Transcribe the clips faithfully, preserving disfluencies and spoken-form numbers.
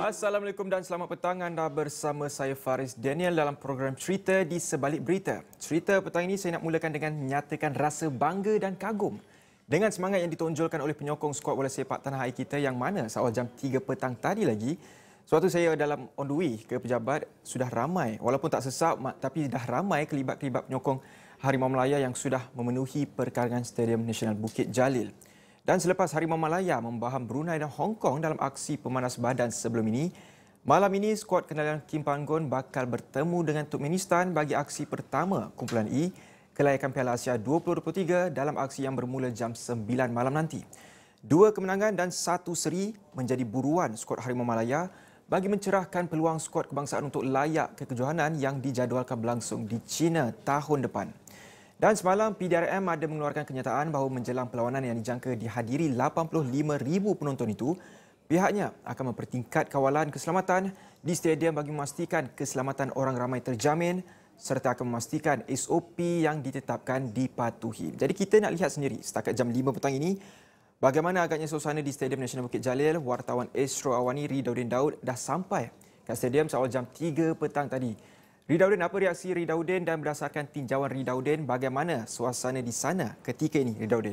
Assalamualaikum dan selamat petang. Anda bersama saya Faris Daniel dalam program Cerita di Sebalik Berita. Cerita petang ini saya nak mulakan dengan menyatakan rasa bangga dan kagum dengan semangat yang ditonjolkan oleh penyokong skuad bola sepak tanah air kita yang mana seawal jam tiga petang tadi lagi, suatu saya dalam on the way ke pejabat, sudah ramai, walaupun tak sesak tapi dah ramai kelibat-kelibat penyokong Harimau Malaya yang sudah memenuhi perkarangan Stadium Nasional Bukit Jalil. Dan selepas Harimau Malaya membaham Brunei dan Hong Kong dalam aksi pemanas badan sebelum ini, malam ini skuad kenalian Kim Panggon bakal bertemu dengan Turkmenistan bagi aksi pertama kumpulan E kelayakan Piala Asia dua ribu dua puluh tiga dalam aksi yang bermula jam sembilan malam nanti. Dua kemenangan dan satu seri menjadi buruan skuad Harimau Malaya bagi mencerahkan peluang skuad kebangsaan untuk layak ke kejohanan yang dijadualkan berlangsung di China tahun depan. Dan semalam P D R M ada mengeluarkan kenyataan bahawa menjelang perlawanan yang dijangka dihadiri lapan puluh lima ribu penonton itu, pihaknya akan mempertingkat kawalan keselamatan di stadium bagi memastikan keselamatan orang ramai terjamin serta akan memastikan S O P yang ditetapkan dipatuhi. Jadi kita nak lihat sendiri setakat jam lima petang ini bagaimana agaknya suasana di Stadium Nasional Bukit Jalil. Wartawan Astro Awani Ridauddin Daud dah sampai ke stadium seawal jam tiga petang tadi. Ridauddin, apa reaksi Ridauddin dan berdasarkan tinjauan Ridauddin, bagaimana suasana di sana ketika ini, Ridauddin?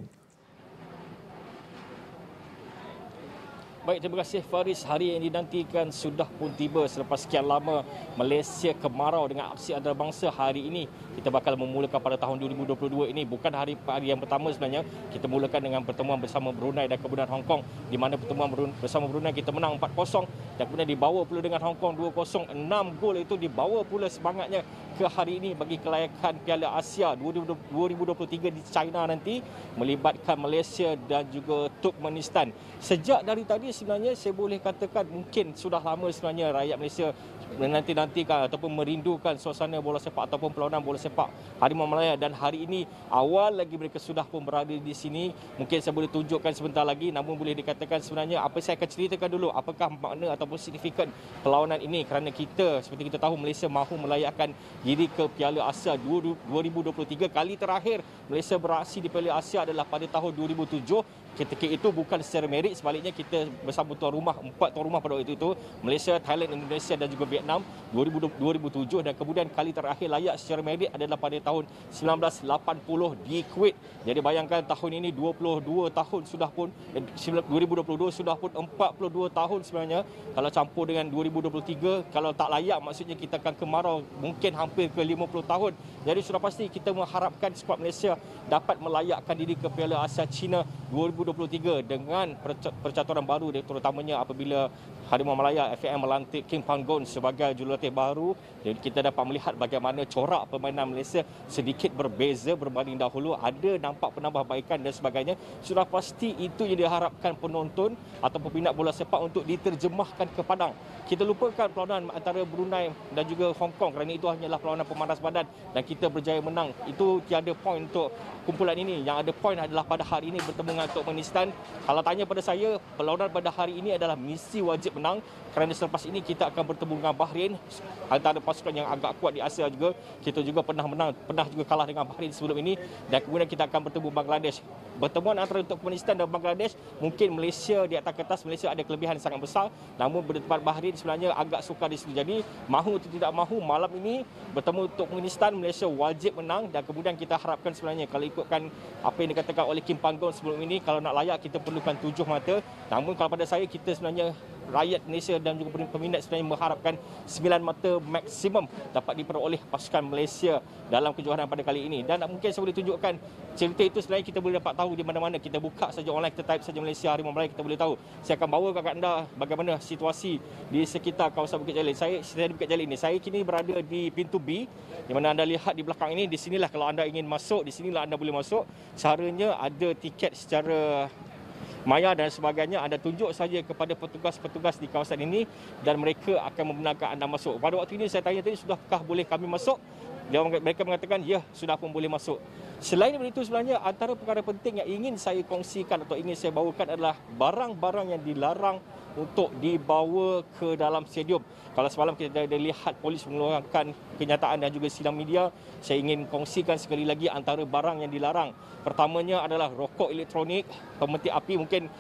Baik, terima kasih Faris. Hari yang dinantikan sudah pun tiba selepas sekian lama Malaysia kemarau dengan aksi antarabangsa. Hari ini kita bakal memulakan pada tahun dua ribu dua puluh dua ini. Bukan hari hari yang pertama sebenarnya. Kita mulakan dengan pertemuan bersama Brunei dan kemudian Hong Kong, di mana pertemuan bersama Brunei kita menang empat kosong dan kemudian dibawa pula dengan Hong Kong dua kosong. enam gol itu dibawa pula semangatnya ke hari ini bagi kelayakan Piala Asia dua ribu dua puluh tiga di China nanti, melibatkan Malaysia dan juga Turkmenistan. Sejak dari tadi sebenarnya saya boleh katakan mungkin sudah lama sebenarnya rakyat Malaysia menanti-nantikan ataupun merindukan suasana bola sepak ataupun perlawanan bola sepak Harimau Malaya, dan hari ini awal lagi mereka sudah pun berada di sini. Mungkin saya boleh tunjukkan sebentar lagi, namun boleh dikatakan sebenarnya apa saya akan ceritakan dulu apakah makna ataupun signifikan perlawanan ini, kerana kita seperti kita tahu Malaysia mahu melayakkan diri ke Piala Asia dua ribu dua puluh tiga. Kali terakhir Malaysia beraksi di Piala Asia adalah pada tahun dua ribu tujuh. Ketika itu bukan secara merit, sebaliknya kita bersama tuan rumah, empat tuan rumah pada waktu itu, Malaysia, Thailand, Indonesia dan juga Vietnam dua ribu tujuh, dan kemudian kali terakhir layak secara merit adalah pada tahun seribu sembilan ratus lapan puluh di Kuwait. Jadi bayangkan tahun ini dua puluh dua tahun sudah pun, dua ribu dua puluh dua sudah pun empat puluh dua tahun sebenarnya. Kalau campur dengan dua ribu dua puluh tiga, kalau tak layak maksudnya kita akan kemarau mungkin hampir ke lima puluh tahun. Jadi sudah pasti kita mengharapkan skuad Malaysia dapat melayakkan diri ke Piala Asia China dua ribu dua puluh tiga dengan percaturan baru, terutamanya apabila Harimau Malaya F A M melantik Kim Panggon sebagai jurulatih baru. Jadi kita dapat melihat bagaimana corak permainan Malaysia sedikit berbeza berbanding dahulu, ada nampak penambahbaikan dan sebagainya. Sudah pasti itu yang diharapkan penonton ataupun peminat bola sepak untuk diterjemahkan ke padang. Kita lupakan perlawanan antara Brunei dan juga Hong Kong kerana itu hanyalah perlawanan pemanas badan dan kita berjaya menang. Itu tiada poin untuk kumpulan ini. Yang ada poin adalah pada hari ini bertemu dengan Turkmenistan. Kalau tanya pada saya, perlawanan pada hari ini adalah misi wajib menang kerana selepas ini kita akan bertemu dengan Bahrain, antara pasukan yang agak kuat di Asia juga. Kita juga pernah menang, pernah juga kalah dengan Bahrain sebelum ini, dan kemudian kita akan bertemu Bangladesh. Pertemuan antara Turkmenistan dan Bangladesh, mungkin Malaysia di atas kertas Malaysia ada kelebihan sangat besar, namun berdepan Bahrain sebenarnya agak sukar di situ. Jadi mahu atau tidak mahu, malam ini bertemu Turkmenistan, Malaysia wajib menang, dan kemudian kita harapkan sebenarnya kalau ikutkan apa yang dikatakan oleh Kim Panggon sebelum ini, kalau nak layak kita perlukan tujuh mata. Namun kalau pada saya, kita sebenarnya rakyat Malaysia dan juga peminat sebenarnya mengharapkan sembilan mata maksimum dapat diperoleh pasukan Malaysia dalam kejohanan pada kali ini. Dan mungkin saya boleh tunjukkan cerita itu sebenarnya kita boleh dapat tahu di mana-mana. Kita buka saja online, kita type saja Malaysia Harimau Malaya, kita boleh tahu. Saya akan bawa kepada anda bagaimana situasi di sekitar kawasan Bukit Jalil. Saya saya di Bukit Jalil ini. Saya kini berada di pintu B, di mana anda lihat di belakang ini. Di sinilah kalau anda ingin masuk, di sinilah anda boleh masuk. Caranya ada tiket secara maya dan sebagainya. Anda tunjuk saja kepada petugas-petugas di kawasan ini dan mereka akan membenarkan anda masuk. Pada waktu ini saya tanya tadi, sudahkah boleh kami masuk? Dia, mereka mengatakan ya, sudah pun boleh masuk. Selain daripada itu sebenarnya antara perkara penting yang ingin saya kongsikan atau ingin saya bawakan adalah barang-barang yang dilarang untuk dibawa ke dalam stadium. Kalau semalam kita ada lihat polis mengeluarkan kenyataan dan juga sidang media, saya ingin kongsikan sekali lagi antara barang yang dilarang. Pertamanya adalah rokok elektronik, pemetik api. Mungkin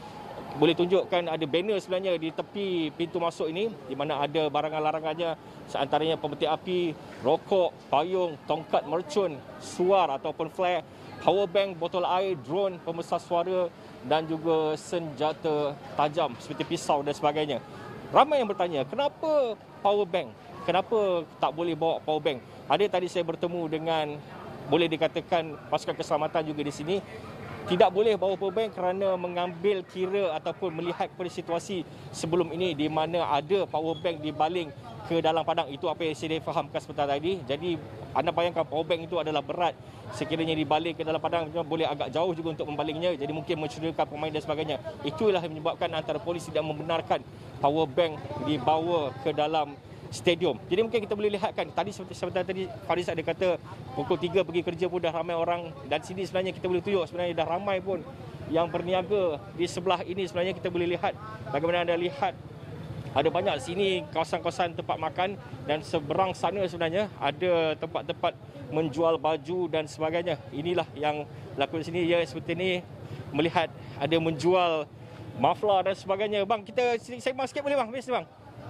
boleh tunjukkan ada banner sebenarnya di tepi pintu masuk ini di mana ada barangan larangannya, seantaranya pemetik api, rokok, payung, tongkat mercun, suar ataupun flare, power bank, botol air, drone, pembesar suara dan juga senjata tajam seperti pisau dan sebagainya. Ramai yang bertanya, kenapa power bank? Kenapa tak boleh bawa power bank? Ada tadi saya bertemu dengan, boleh dikatakan pasukan keselamatan juga di sini, tidak boleh bawa power bank kerana mengambil kira ataupun melihat kepada situasi sebelum ini di mana ada power bank dibaling ke dalam padang. Itu apa yang saya fahamkan sebentar tadi. Jadi anda bayangkan power bank itu adalah berat. Sekiranya dibaling ke dalam padang boleh agak jauh juga untuk membalingnya. Jadi mungkin mencurigakan pemain dan sebagainya. Itulah yang menyebabkan antara polis tidak membenarkan power bank dibawa ke dalam stadium. Jadi mungkin kita boleh lihatkan tadi sebentar tadi Faris ada kata pukul tiga pergi kerja pun dah ramai orang, dan sini sebenarnya kita boleh tunjuk sebenarnya dah ramai pun yang berniaga di sebelah ini. Sebenarnya kita boleh lihat bagaimana anda lihat ada banyak sini kawasan-kawasan tempat makan, dan seberang sana sebenarnya ada tempat-tempat menjual baju dan sebagainya. Inilah yang berlaku di sini. Ya, seperti ini melihat ada menjual maflar dan sebagainya. Bang, kita sembang sikit boleh bang? Boleh bang?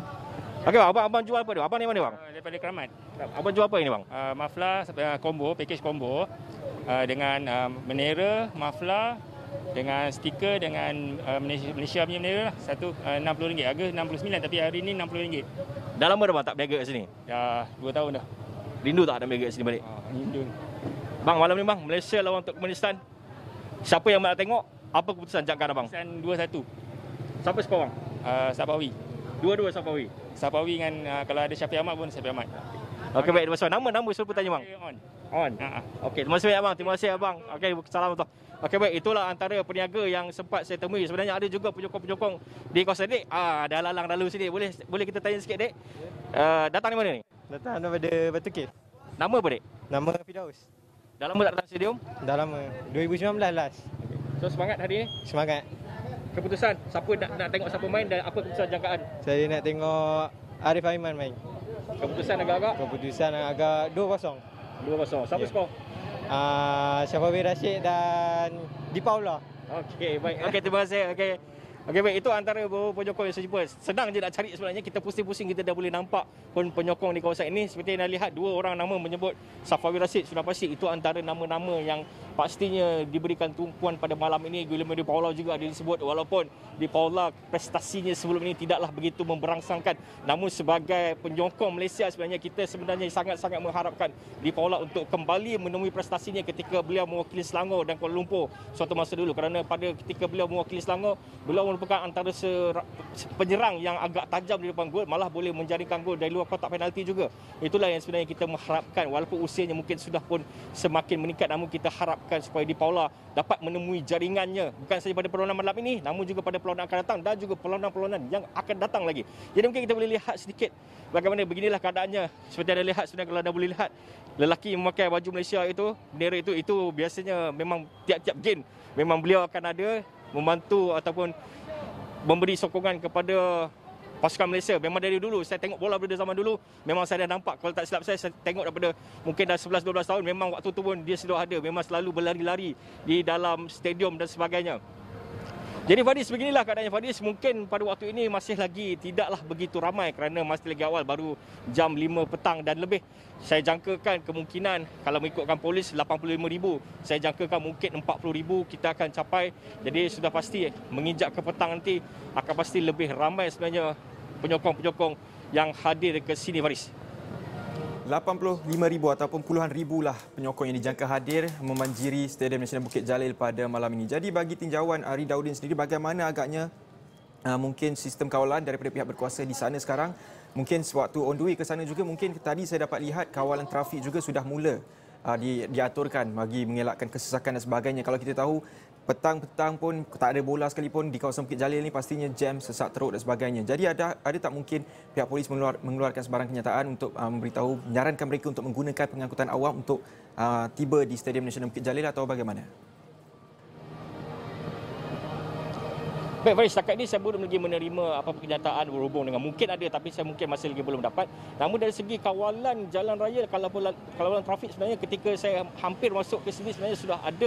Okey bang, abang, abang jual apa tu? Abang ni mana bang? Uh, daripada Keramat. Abang jual apa ini bang? Uh, maflar uh, combo, package combo uh, dengan uh, bendera, maflar dengan stiker dengan uh, Malaysia, Malaysia punya bendera lah. Satu uh, enam puluh ringgit. Harga enam puluh sembilan tapi hari ni enam puluh ringgit. Dah lama dah bang tak berniaga kat sini? Dah dua tahun dah. Rindu tak nak berniaga kat sini balik? Uh, rindu. Bang, malam ni bang, Malaysia lawan Turkmenistan. Siapa yang nak tengok? Apa keputusan jangkaan abang? Keputusan dua satu. Siapa skor bang? Uh, Sapawi. Dua-dua Sapawi. Sapawi dengan uh, kalau ada Syafiq Ahmad pun Syafiq Ahmad. Okey, baik. Terima kasih. Nama, nama suruh tanya bang. On. On. Uh-huh. Okey, terima kasih abang. Terima kasih abang. Okey, salam tu. Okey, baik. Itulah antara peniaga yang sempat saya temui. Sebenarnya ada juga penyokong-penyokong di kawasan dek. Ah, dah lalang lalu sini. Boleh boleh kita tanya sikit dek? Uh, datang dari mana ni? Datang daripada Batu Kit. Nama apa dek? Nama Firdaus. Dah lama tak datang stadium? Dah lama. dua ribu sembilan belas last. So semangat hari ni. Semangat. Keputusan siapa nak, nak tengok siapa main dan apa keputusan jangkaan? Saya nak tengok Arif Aiman main. Keputusan agak-agak? Keputusan agak dua kosong. dua kosong. Siapa Ya. skor? Uh, Syafawi Rashid dan Di Paula. Okey, baik. Okey, terima kasih. Okey. Okey, baik. Itu antara beberapa penyokong yang saya jumpa. Senang je nak cari sebenarnya. Kita pusing-pusing kita dah boleh nampak pun penyokong di kawasan ini. Seperti yang anda lihat, dua orang nama menyebut Safawi Rashid. Sudah pasti itu antara nama-nama yang pastinya diberikan tumpuan pada malam ini. Guillermo Di Paula juga ada disebut. Walaupun Di Paula prestasinya sebelum ini tidaklah begitu memberangsangkan. Namun sebagai penyokong Malaysia sebenarnya kita sebenarnya sangat-sangat mengharapkan Di Paula untuk kembali menemui prestasinya ketika beliau mewakili Selangor dan Kuala Lumpur suatu masa dulu. Kerana pada ketika beliau mewakili Selangor, beliau merupakan antara penyerang yang agak tajam di depan gol, malah boleh menjaringkan gol dari luar kotak penalti juga. Itulah yang sebenarnya kita mengharapkan, walaupun usianya mungkin sudah pun semakin meningkat, namun kita harapkan supaya Di Paula dapat menemui jaringannya bukan saja pada perlawanan malam ini, namun juga pada perlawanan akan datang dan juga perlawanan-perlawanan yang akan datang lagi. Jadi mungkin kita boleh lihat sedikit bagaimana beginilah keadaannya. Seperti anda lihat sebenarnya, kalau anda boleh lihat lelaki yang memakai baju Malaysia itu, bendera itu, itu biasanya memang tiap-tiap game memang beliau akan ada membantu ataupun memberi sokongan kepada pasukan Malaysia. Memang dari dulu saya tengok bola daripada zaman dulu, memang saya dah nampak, kalau tak silap saya, saya tengok daripada mungkin dah sebelas dua belas tahun, memang waktu tu pun dia sudah ada, memang selalu berlari-lari di dalam stadium dan sebagainya. Jadi Fadis, beginilah keadaannya Fadis. Mungkin pada waktu ini masih lagi tidaklah begitu ramai kerana masih lagi awal, baru jam lima petang dan lebih. Saya jangkakan kemungkinan kalau mengikutkan polis lapan puluh lima ribu, saya jangkakan mungkin empat puluh ribu kita akan capai. Jadi sudah pasti menginjak ke petang nanti akan pasti lebih ramai sebenarnya penyokong-penyokong yang hadir ke sini Faris. lapan puluh lima ribu ataupun puluhan ribu lah penyokong yang dijangka hadir memanjiri Stadium Nasional Bukit Jalil pada malam ini. Jadi bagi tinjauan Ari Daudin sendiri, bagaimana agaknya uh, mungkin sistem kawalan daripada pihak berkuasa di sana sekarang? Mungkin sewaktu on the way ke sana juga, mungkin tadi saya dapat lihat kawalan trafik juga sudah mula uh, di, diaturkan bagi mengelakkan kesesakan dan sebagainya. Kalau kita tahu petang-petang pun tak ada bola sekalipun di kawasan Bukit Jalil ni pastinya jam, sesak teruk dan sebagainya. Jadi ada ada tak mungkin pihak polis mengeluar, mengeluarkan sebarang kenyataan untuk uh, memberitahu, menyarankan mereka untuk menggunakan pengangkutan awam untuk uh, tiba di Stadium Nasional Bukit Jalil atau bagaimana? Baik Faris, setakat ini saya belum lagi menerima apa-apa kenyataan berhubung dengan, mungkin ada tapi saya mungkin masih lagi belum dapat. Namun dari segi kawalan jalan raya, kawalan, kawalan trafik sebenarnya ketika saya hampir masuk ke sini sebenarnya sudah ada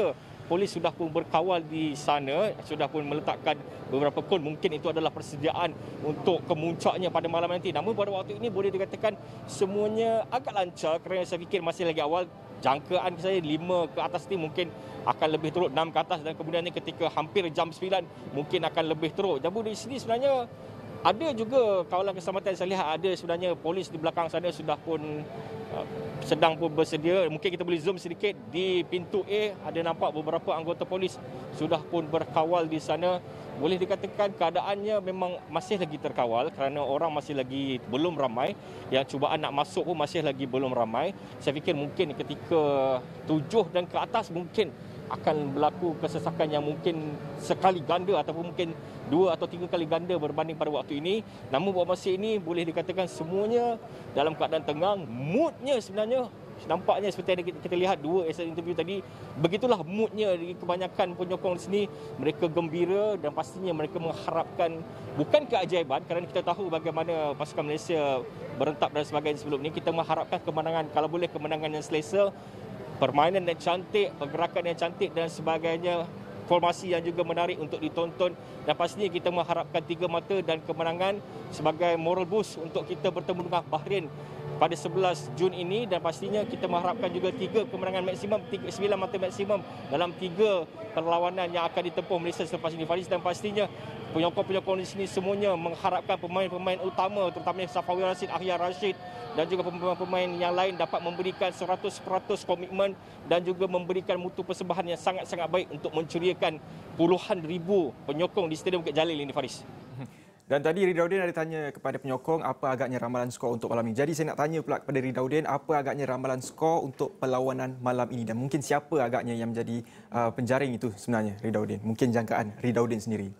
polis sudah pun berkawal di sana, sudah pun meletakkan beberapa kon. Mungkin itu adalah persediaan untuk kemuncaknya pada malam nanti. Namun pada waktu ini boleh dikatakan semuanya agak lancar kerana saya fikir masih lagi awal. Jangkaan saya lima ke atas ni mungkin akan lebih teruk, enam ke atas, dan kemudian ni ketika hampir jam sembilan mungkin akan lebih teruk. Jadi di sini sebenarnya ada juga kawalan keselamatan, saya lihat ada sebenarnya polis di belakang sana sudah pun uh, sedang pun bersedia. Mungkin kita boleh zoom sedikit di pintu A, ada nampak beberapa anggota polis sudah pun berkawal di sana. Boleh dikatakan keadaannya memang masih lagi terkawal kerana orang masih lagi belum ramai. Yang cubaan nak masuk pun masih lagi belum ramai. Saya fikir mungkin ketika tujuh dan ke atas mungkin akan berlaku kesesakan yang mungkin sekali ganda ataupun mungkin dua atau tiga kali ganda berbanding pada waktu ini. Namun buat masa ini boleh dikatakan semuanya dalam keadaan tenang. Moodnya sebenarnya nampaknya seperti yang kita lihat dua asal interview tadi, begitulah moodnya di kebanyakan penyokong di sini. Mereka gembira dan pastinya mereka mengharapkan bukan keajaiban kerana kita tahu bagaimana pasukan Malaysia berentak dan sebagainya sebelum ini. Kita mengharapkan kemenangan, kalau boleh kemenangan yang selesa, permainan yang cantik, pergerakan yang cantik dan sebagainya, formasi yang juga menarik untuk ditonton, dan pastinya kita mengharapkan tiga mata dan kemenangan sebagai moral boost untuk kita bertemu dengan Bahrain pada sebelas Jun ini, dan pastinya kita mengharapkan juga tiga kemenangan maksimum, tiga, sembilan mata maksimum dalam tiga perlawanan yang akan ditempuh Malaysia selepas ini, Faris. Dan pastinya penyokong-penyokong di sini semuanya mengharapkan pemain-pemain utama terutamanya Safawi Rashid, Ahyar Rashid dan juga pemain-pemain yang lain dapat memberikan seratus peratus komitmen dan juga memberikan mutu persembahan yang sangat-sangat baik untuk menceriakan puluhan ribu penyokong di Stadium Bukit Jalil ini, Faris. Dan tadi Ridauddin ada tanya kepada penyokong apa agaknya ramalan skor untuk malam ini. Jadi saya nak tanya pula kepada Ridauddin apa agaknya ramalan skor untuk perlawanan malam ini, dan mungkin siapa agaknya yang menjadi uh, penjaring itu sebenarnya, Ridauddin. Mungkin jangkaan Ridauddin sendiri.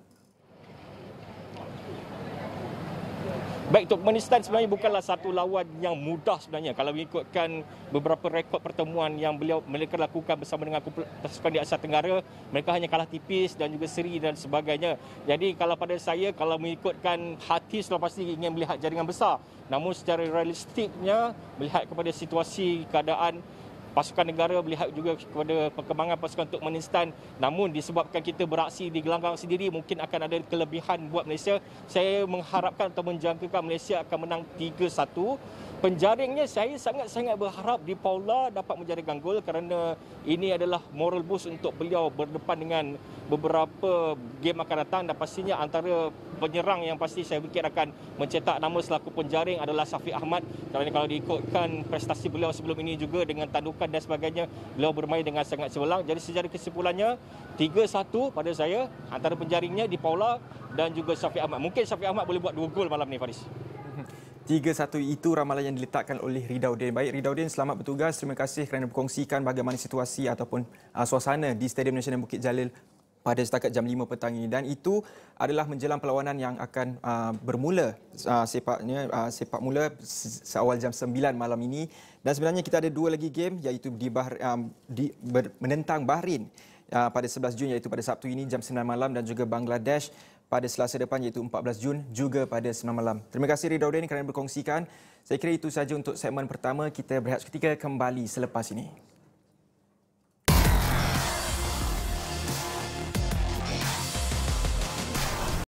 Baik, Turkmenistan sebenarnya bukanlah satu lawan yang mudah sebenarnya. Kalau mengikutkan beberapa rekod pertemuan yang beliau mereka lakukan bersama dengan pasukan di Asia Tenggara, mereka hanya kalah tipis dan juga seri dan sebagainya. Jadi kalau pada saya, kalau mengikutkan hati sudah pasti ingin melihat jaringan besar. Namun secara realistiknya, melihat kepada situasi keadaan pasukan negara, melihat juga kepada perkembangan pasukan Turkmenistan, namun disebabkan kita beraksi di gelanggang sendiri, mungkin akan ada kelebihan buat Malaysia. Saya mengharapkan atau menjangkakan Malaysia akan menang tiga satu. Penjaringnya saya sangat-sangat berharap Di Paula dapat menjaringkan gol kerana ini adalah moral boost untuk beliau berdepan dengan beberapa game akan datang, dan pastinya antara penyerang yang pasti saya fikir akan mencetak nama selaku penjaring adalah Syafiq Ahmad, kerana kalau diikutkan prestasi beliau sebelum ini juga dengan tandukan dan sebagainya, beliau bermain dengan sangat cemerlang. Jadi secara kesimpulannya tiga satu pada saya, antara penjaringnya Di Paula dan juga Syafiq Ahmad. Mungkin Syafiq Ahmad boleh buat dua gol malam ni, Faris. tiga satu itu ramalan yang diletakkan oleh Ridauddin. Baik Ridauddin, selamat bertugas. Terima kasih kerana berkongsikan bagaimana situasi ataupun uh, suasana di Stadium Nasional Bukit Jalil pada setakat jam lima petang ini, dan itu adalah menjelang perlawanan yang akan uh, bermula uh, sepaknya uh, sepak mula seawal jam sembilan malam ini. Dan sebenarnya kita ada dua lagi game, iaitu di, Bah, um, di ber, menentang Bahrain uh, pada sebelas Jun, iaitu pada Sabtu ini jam sembilan malam, dan juga Bangladesh pada Selasa depan iaitu empat belas Jun juga pada sembilan malam. Terima kasih Ridauddin kerana berkongsikan. Saya kira itu sahaja untuk segmen pertama. Kita berehat seketika, kembali selepas ini.